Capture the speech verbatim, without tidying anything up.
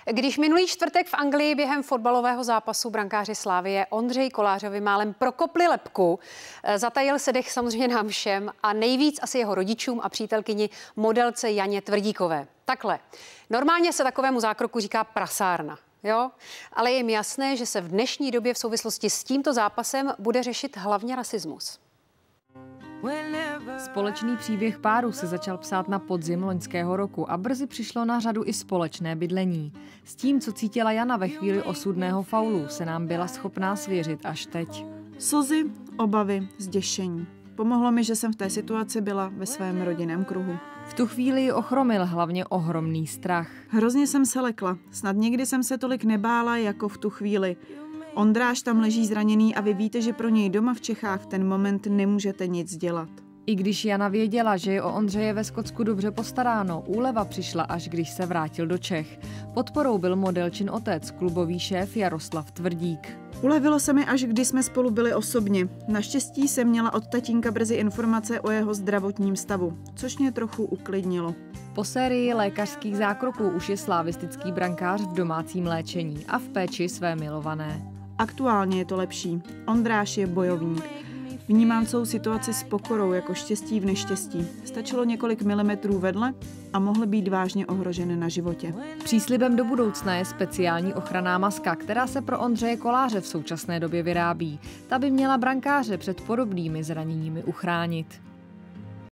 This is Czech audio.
Když minulý čtvrtek v Anglii během fotbalového zápasu brankáři Slavie Ondřeji Kolářovi málem prokopli lebku, zatajil se dech samozřejmě nám všem a nejvíc asi jeho rodičům a přítelkyni modelce Janě Tvrdíkové. Takhle. Normálně se takovému zákroku říká prasárna. Jo? Ale je jim jasné, že se v dnešní době v souvislosti s tímto zápasem bude řešit hlavně rasismus. Společný příběh páru se začal psát na podzim loňského roku a brzy přišlo na řadu i společné bydlení. S tím, co cítila Jana ve chvíli osudného faulu, se nám byla schopná svěřit až teď. Slzy, obavy, zděšení. Pomohlo mi, že jsem v té situaci byla ve svém rodinném kruhu. V tu chvíli ji ochromil hlavně ohromný strach. Hrozně jsem se lekla. Snad nikdy jsem se tolik nebála jako v tu chvíli. Ondráš tam leží zraněný a vy víte, že pro něj doma v Čechách v ten moment nemůžete nic dělat. I když Jana věděla, že je o Ondřeje ve Skotsku dobře postaráno, úleva přišla, až když se vrátil do Čech. Podporou byl modelčin otec, klubový šéf Jaroslav Tvrdík. Ulevilo se mi, až když jsme spolu byli osobně. Naštěstí jsem měla od tatínka brzy informace o jeho zdravotním stavu, což mě trochu uklidnilo. Po sérii lékařských zákroků už je slavistický brankář v domácím léčení a v péči své milované. Aktuálně je to lepší. Ondráš je bojovník. Vnímám celou situaci s pokorou, jako štěstí v neštěstí. Stačilo několik milimetrů vedle a mohl být vážně ohrožen na životě. Příslibem do budoucna je speciální ochranná maska, která se pro Ondřeje Koláře v současné době vyrábí. Ta by měla brankáře před podobnými zraněními uchránit.